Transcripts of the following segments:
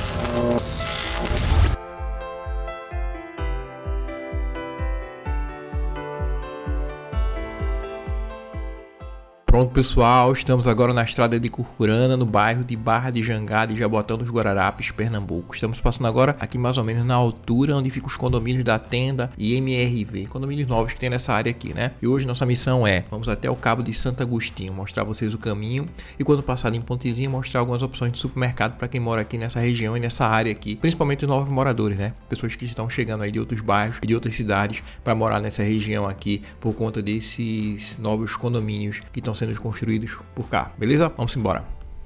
Pronto, pessoal, estamos agora na estrada de Curcurana, no bairro de Barra de Jangada e Jabotão dos Guararapes, Pernambuco. Estamos passando agora aqui mais ou menos na altura onde ficam os condomínios da Tenda e MRV, condomínios novos que tem nessa área aqui, né? E hoje nossa missão vamos até o Cabo de Santo Agostinho, mostrar a vocês o caminho e quando passar em Pontezinha mostrar algumas opções de supermercado para quem mora aqui nessa região e nessa área aqui, principalmente os novos moradores, né? Pessoas que estão chegando aí de outros bairros e de outras cidades para morar nessa região aqui por conta desses novos condomínios que estão sendo construídos por cá, beleza? Vamos embora.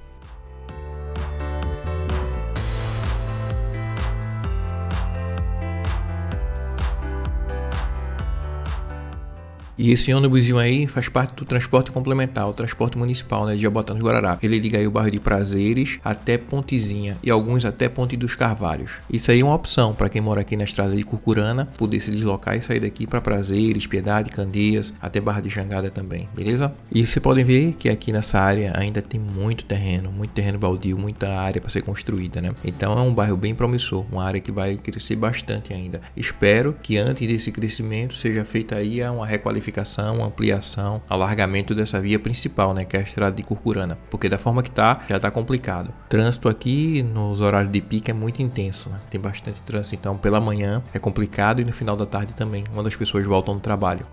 E esse ônibusinho aí faz parte do transporte complementar, o transporte municipal, né, de Jabotão dos Guararapes. Ele liga aí o bairro de Prazeres até Pontezinha e alguns até Ponte dos Carvalhos. Isso aí é uma opção para quem mora aqui na estrada de Curcurana, poder se deslocar e sair daqui para Prazeres, Piedade, Candeias, até Barra de Jangada também, beleza? E vocês podem ver que aqui nessa área ainda tem muito terreno baldio, muita área para ser construída, né? Então é um bairro bem promissor, uma área que vai crescer bastante ainda. Espero que antes desse crescimento seja feita aí uma requalificação, ampliação, alargamento dessa via principal, né, que é a estrada de Curcurana, porque da forma que tá, já tá complicado. Trânsito aqui nos horários de pico é muito intenso, né? Tem bastante trânsito, então pela manhã é complicado e no final da tarde também, quando as pessoas voltam do trabalho.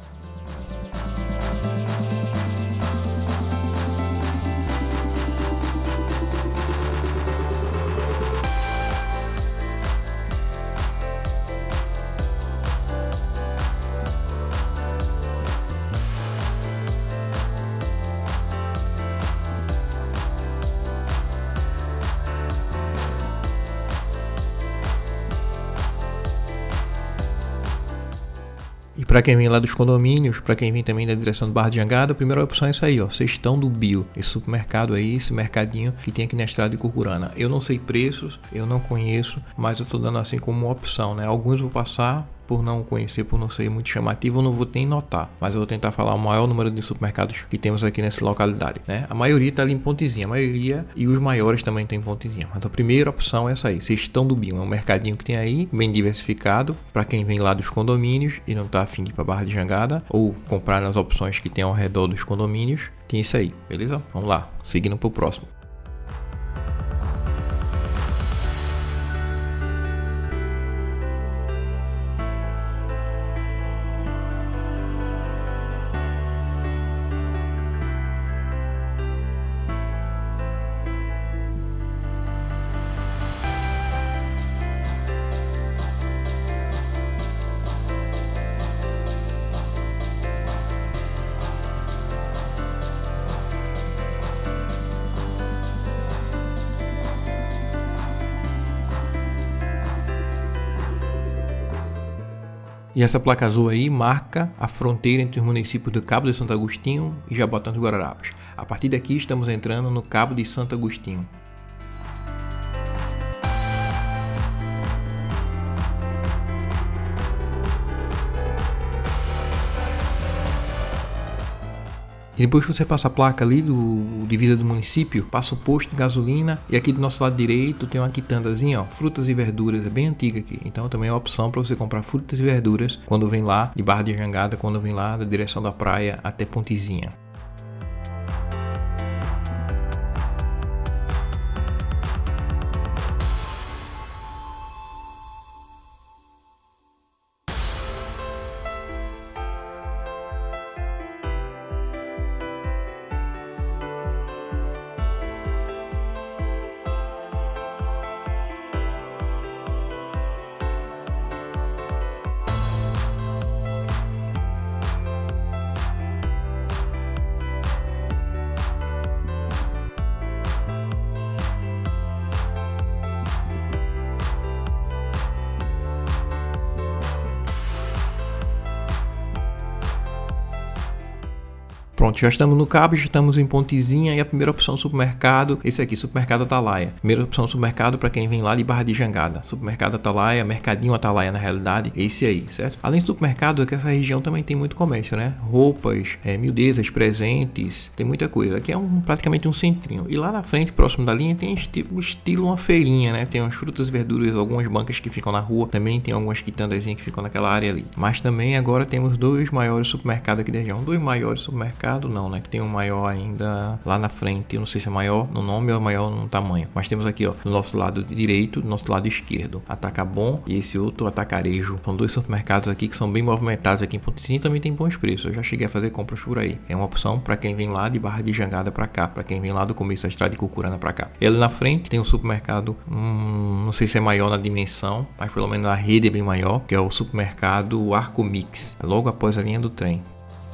E para quem vem lá dos condomínios, para quem vem também da direção do Barra de Jangada, a primeira opção é essa aí, ó, Cestão do Bio, esse supermercado aí, esse mercadinho que tem aqui na estrada de Curcurana. Eu não sei preços, eu não conheço, mas eu tô dando assim como uma opção, né? Alguns vou passar por não conhecer, por não ser muito chamativo, eu não vou nem notar, mas eu vou tentar falar o maior número de supermercados que temos aqui nessa localidade, né? A maioria tá ali em Pontezinha, a maioria, e os maiores também tem em Pontezinha, mas a primeira opção é essa aí, Cestão do Bio, é um mercadinho que tem aí, bem diversificado, para quem vem lá dos condomínios e não tá afim de ir pra Barra de Jangada, ou comprar nas opções que tem ao redor dos condomínios, tem isso aí, beleza? Vamos lá, seguindo pro próximo. E essa placa azul aí marca a fronteira entre os municípios do Cabo de Santo Agostinho e Jabotão dos Guararapes. A partir daqui estamos entrando no Cabo de Santo Agostinho. E depois que você passa a placa ali do divisa do município, passa o posto de gasolina e aqui do nosso lado direito tem uma quitandazinha, ó, frutas e verduras, é bem antiga aqui. Então também é uma opção para você comprar frutas e verduras quando vem lá de Barra de Jangada, quando vem lá da direção da praia até Pontezinha. Pronto, já estamos no Cabo, já estamos em Pontezinha e a primeira opção supermercado, esse aqui, Supermercado Atalaia. Primeira opção supermercado para quem vem lá de Barra de Jangada. Supermercado Atalaia, Mercadinho Atalaia na realidade, esse aí, certo? Além do supermercado, aqui essa região também tem muito comércio, né? Roupas, miudezas, presentes, tem muita coisa. Aqui é praticamente um centrinho. E lá na frente, próximo da linha, tem estilo uma feirinha, né? Tem umas frutas e verduras, algumas bancas que ficam na rua, também tem algumas quitandazinhas que ficam naquela área ali. Mas também agora temos dois maiores supermercados aqui da região. Dois maiores supermercados não, né? Que tem um maior ainda lá na frente. Eu não sei se é maior no nome ou maior no tamanho. Mas temos aqui, ó, do nosso lado direito, do nosso lado esquerdo, Atacabom e esse outro Atacarejo. São dois supermercados aqui que são bem movimentados aqui em Pontezinha e também tem bons preços. Eu já cheguei a fazer compras por aí. É uma opção para quem vem lá de Barra de Jangada para cá, para quem vem lá do começo da estrada de Cucurana para cá. Ele na frente tem um supermercado, não sei se é maior na dimensão, mas pelo menos a rede é bem maior, que é o supermercado Arco Mix, logo após a linha do trem.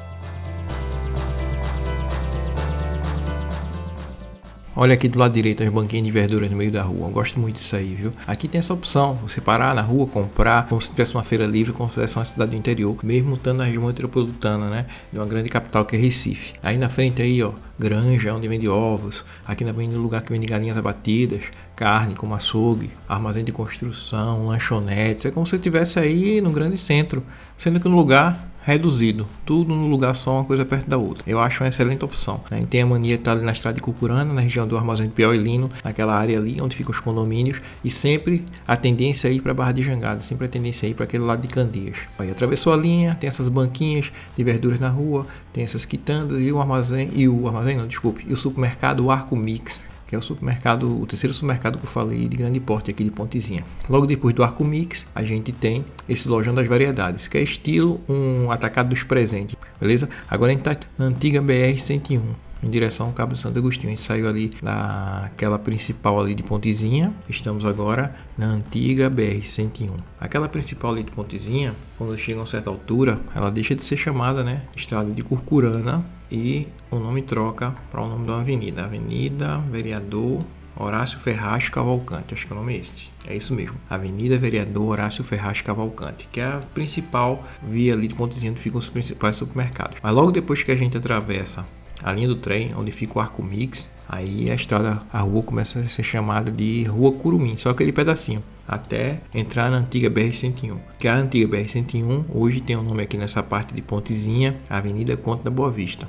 Olha aqui do lado direito as banquinhas de verduras no meio da rua. Eu gosto muito disso aí, viu? Aqui tem essa opção, você parar na rua, comprar, como se tivesse uma feira livre, como se tivesse uma cidade do interior, mesmo estando na região metropolitana, né? De uma grande capital que é Recife. Aí na frente aí, ó, granja, onde vende ovos. Aqui também no lugar que vende galinhas abatidas, carne como açougue, armazém de construção, lanchonetes. É como se você estivesse aí num grande centro, sendo que no lugar reduzido, tudo num lugar só, uma coisa perto da outra. Eu acho uma excelente opção, né? Tem a mania de estar ali na estrada de Cucurana, na região do armazém de Piau e Lino, naquela área ali onde ficam os condomínios, e sempre a tendência é ir para Barra de Jangada, sempre a tendência é ir para aquele lado de Candeias. Aí atravessou a linha, tem essas banquinhas de verduras na rua, tem essas quitandas e o supermercado Arco Mix, que é o terceiro supermercado que eu falei de grande porte aqui de Pontezinha. Logo depois do Arco Mix, a gente tem esse lojão das variedades, que é estilo um atacado dos presentes, beleza? Agora a gente tá na antiga BR-101, em direção ao Cabo de Santo Agostinho. A gente saiu ali daquela principal ali de Pontezinha, estamos agora na antiga BR-101. Aquela principal ali de Pontezinha, quando chega a uma certa altura, ela deixa de ser chamada, né, Estrada de Curcurana, e o nome troca para o nome de uma avenida, Avenida Vereador Horácio Ferraz Cavalcante, acho que o nome é este, é isso mesmo, Avenida Vereador Horácio Ferraz Cavalcante, que é a principal via ali de Pontezinha onde ficam os principais supermercados. Mas logo depois que a gente atravessa a linha do trem, onde fica o Arco Mix, aí a rua começa a ser chamada de Rua Curumim, só aquele pedacinho, até entrar na antiga BR-101, que a antiga BR-101 hoje tem um nome aqui nessa parte de Pontezinha, Avenida Conde da Boa Vista.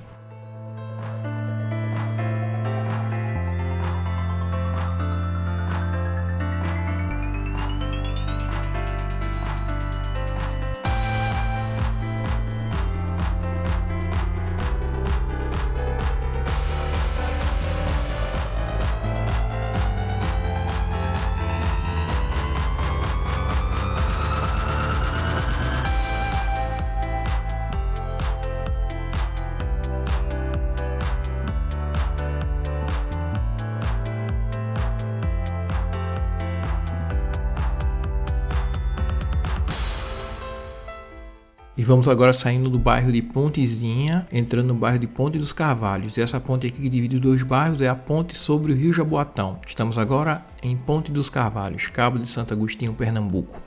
E vamos agora saindo do bairro de Pontezinha, entrando no bairro de Ponte dos Carvalhos. E essa ponte aqui que divide os dois bairros é a ponte sobre o Rio Jaboatão. Estamos agora em Ponte dos Carvalhos, Cabo de Santo Agostinho, Pernambuco.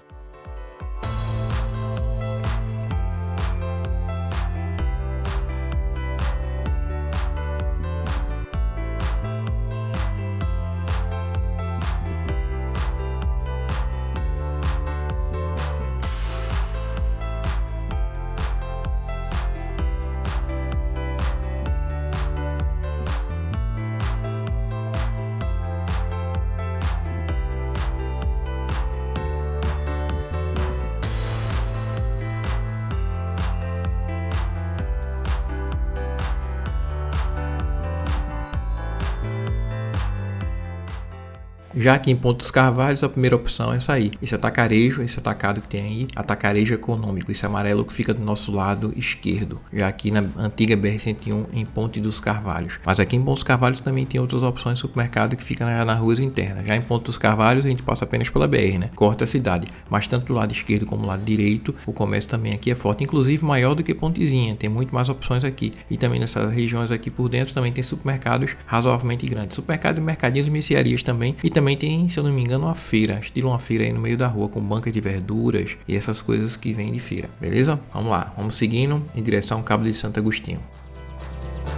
Já aqui em Ponte dos Carvalhos, a primeira opção é essa aí. Esse atacarejo, esse atacado que tem aí, atacarejo econômico, esse amarelo que fica do nosso lado esquerdo. Já aqui na antiga BR-101 em Ponte dos Carvalhos. Mas aqui em Ponte dos Carvalhos também tem outras opções de supermercado que fica nas ruas internas. Já em Ponte dos Carvalhos a gente passa apenas pela BR, né? Corta a cidade. Mas tanto do lado esquerdo como do lado direito, o comércio também aqui é forte. Inclusive maior do que Pontezinha. Tem muito mais opções aqui. E também nessas regiões aqui por dentro também tem supermercados razoavelmente grandes. Supermercados, mercadinhos e mercearias também. E também tem, se eu não me engano, uma feira, estilo uma feira aí no meio da rua, com banca de verduras e essas coisas que vêm de feira, beleza? Vamos lá, vamos seguindo em direção ao Cabo de Santo Agostinho.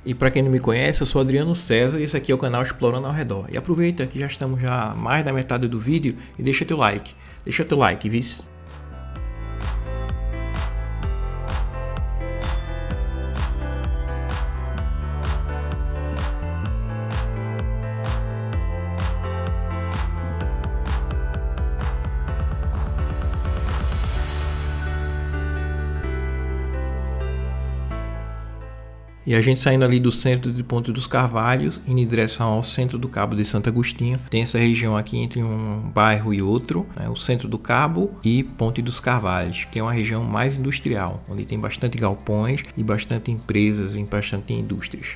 E para quem não me conhece, eu sou Adriano César e esse aqui é o canal Explorando ao Redor. E aproveita que já estamos já mais da metade do vídeo e deixa teu like. Deixa teu like, vice. E a gente saindo ali do centro de Ponte dos Carvalhos, indo em direção ao centro do Cabo de Santo Agostinho. Tem essa região aqui entre um bairro e outro, né? O centro do Cabo e Ponte dos Carvalhos, que é uma região mais industrial, onde tem bastante galpões e bastante empresas e bastante indústrias.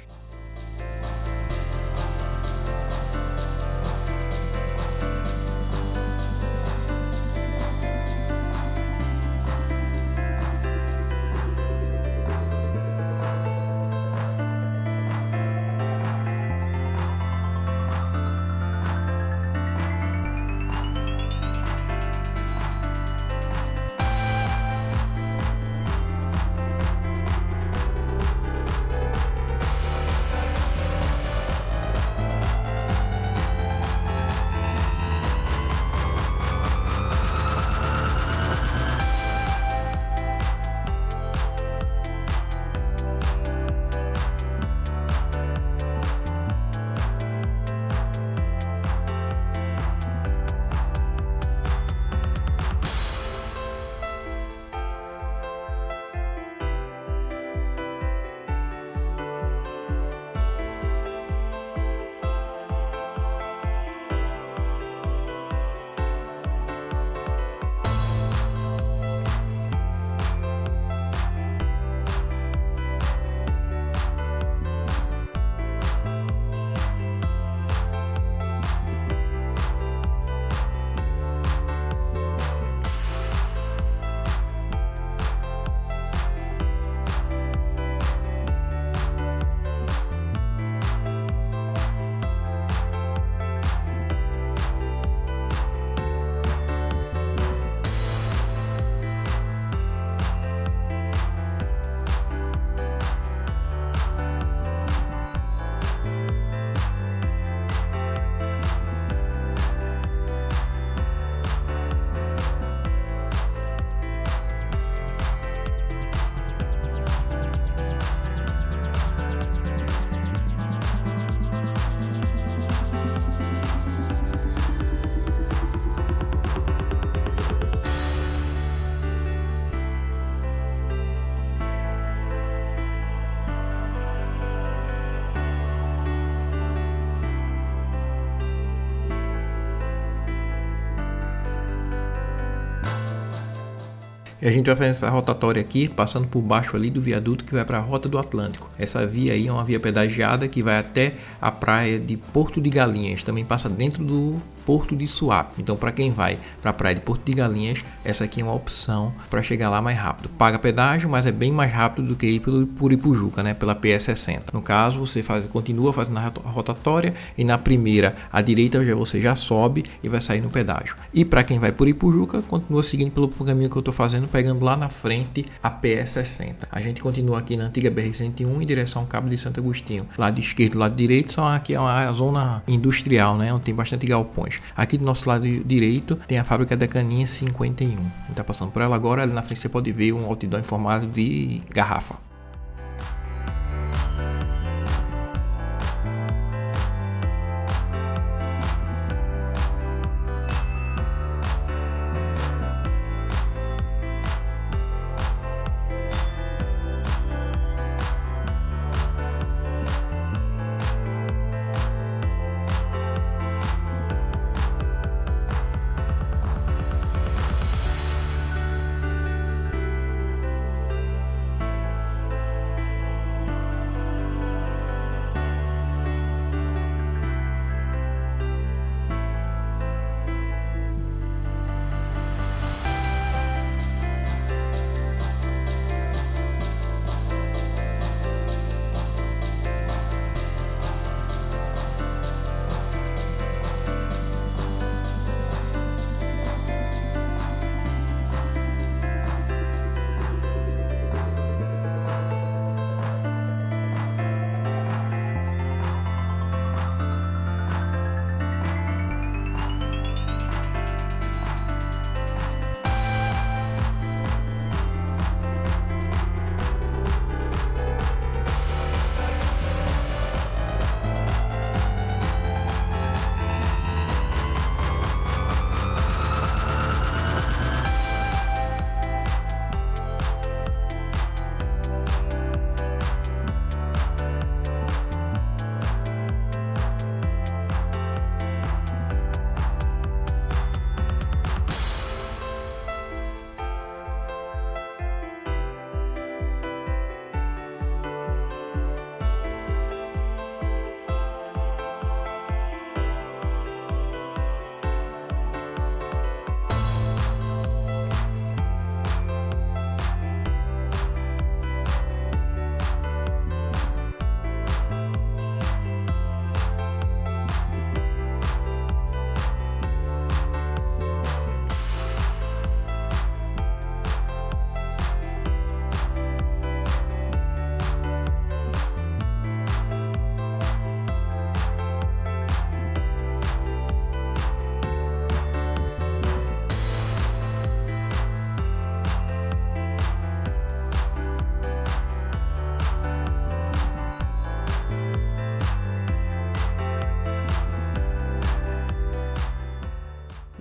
E a gente vai fazer essa rotatória aqui, passando por baixo ali do viaduto que vai para a Rota do Atlântico. Essa via aí é uma via pedagiada que vai até a praia de Porto de Galinhas, também passa dentro do Porto de Suape. Então, para quem vai para a praia de Porto de Galinhas, essa aqui é uma opção para chegar lá mais rápido. Paga pedágio, mas é bem mais rápido do que ir por Ipujuca, né, pela PS60. No caso, você continua fazendo a rotatória e na primeira à direita você já sobe e vai sair no pedágio. E para quem vai por Ipujuca, continua seguindo pelo caminho que eu estou fazendo, pegando lá na frente a PS60. A gente continua aqui na antiga BR-101 em direção ao Cabo de Santo Agostinho. Lado esquerdo, lado direito, são aqui a zona industrial, né, onde tem bastante galpões. Aqui do nosso lado direito tem a fábrica da Caninha 51. Está passando por ela agora, ali na frente você pode ver um outdoor em formato de garrafa.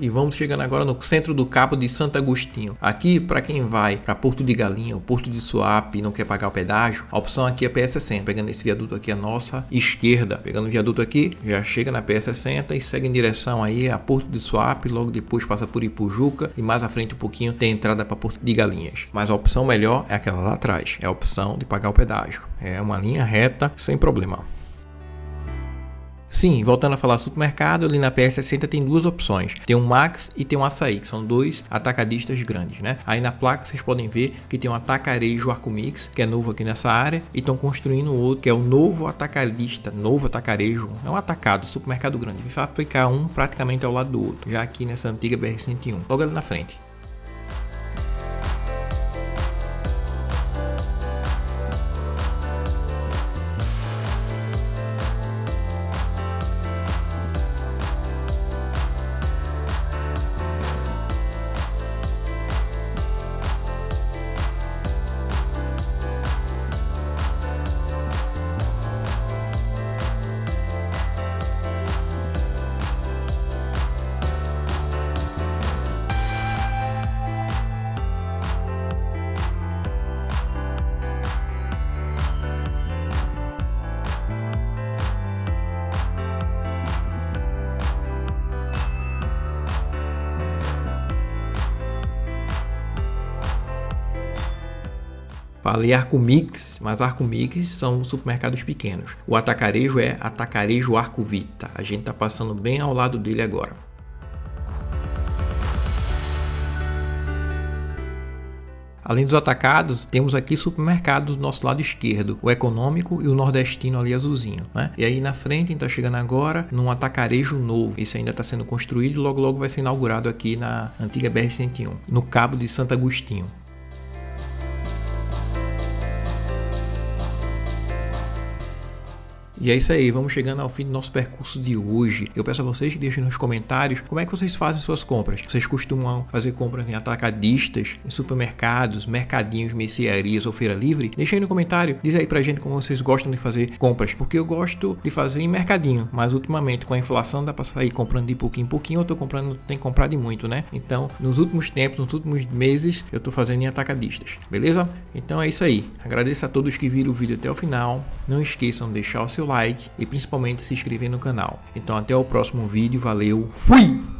e vamos chegando agora no centro do Cabo de Santo Agostinho. Aqui, para quem vai para Porto de Galinha ou Porto de Suape e não quer pagar o pedágio, a opção aqui é PS60. Pegando esse viaduto aqui à nossa esquerda, pegando o viaduto aqui, já chega na PS60 e segue em direção aí a Porto de Suape, logo depois passa por Ipujuca e mais à frente um pouquinho tem entrada para Porto de Galinhas. Mas a opção melhor é aquela lá atrás, é a opção de pagar o pedágio. É uma linha reta sem problema. Sim, voltando a falar supermercado, ali na PS60 tem duas opções. Tem um Max e tem um Açaí, que são dois atacadistas grandes, né? Aí na placa vocês podem ver que tem um Atacarejo Arcomix, que é novo aqui nessa área, e estão construindo outro, que é o novo atacadista, novo atacarejo. É um atacado, supermercado grande. Vai ficar um praticamente ao lado do outro, já aqui nessa antiga BR-101, logo ali na frente. Falei Arcomix, mas Arcomix são supermercados pequenos. O atacarejo é Atacarejo Arcovita. A gente está passando bem ao lado dele agora. Além dos atacados, temos aqui supermercados do nosso lado esquerdo, o econômico e o nordestino ali azulzinho, né? E aí na frente a gente está chegando agora num atacarejo novo. Esse ainda está sendo construído e logo logo vai ser inaugurado aqui na antiga BR-101, no Cabo de Santo Agostinho. E é isso aí, vamos chegando ao fim do nosso percurso de hoje. Eu peço a vocês que deixem nos comentários como é que vocês fazem suas compras. Vocês costumam fazer compras em atacadistas, em supermercados, mercadinhos, mercearias ou feira livre? Deixa aí no comentário, diz aí pra gente como vocês gostam de fazer compras. Porque eu gosto de fazer em mercadinho, mas ultimamente com a inflação dá pra sair comprando de pouquinho em pouquinho. Eu tô comprando, tem comprado de muito, né? Então, nos últimos tempos, nos últimos meses, eu tô fazendo em atacadistas, beleza? Então é isso aí. Agradeço a todos que viram o vídeo até o final. Não esqueçam de deixar o seu like e principalmente se inscrever no canal. Então até o próximo vídeo, valeu, fui!